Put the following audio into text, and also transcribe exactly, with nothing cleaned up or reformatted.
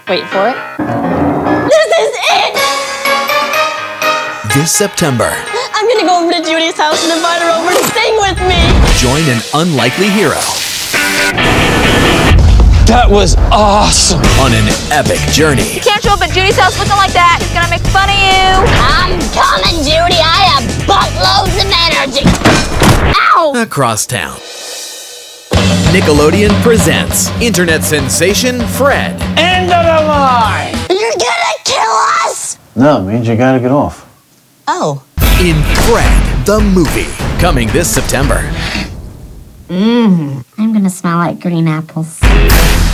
Wait for it. This is it! This September, I'm gonna go over to Judy's house and invite her over to sing with me. join an unlikely hero That was awesome. on an epic journey Can't show up at Judy's house looking like that. He's gonna make fun of you. I'm coming, Judy. I have buttloads of energy. Ow! across town. Nickelodeon presents internet sensation Fred End of the line. You're gonna kill us? No, it means you gotta get off. Oh. in Fred the Movie, coming this September. I'm gonna smell like green apples.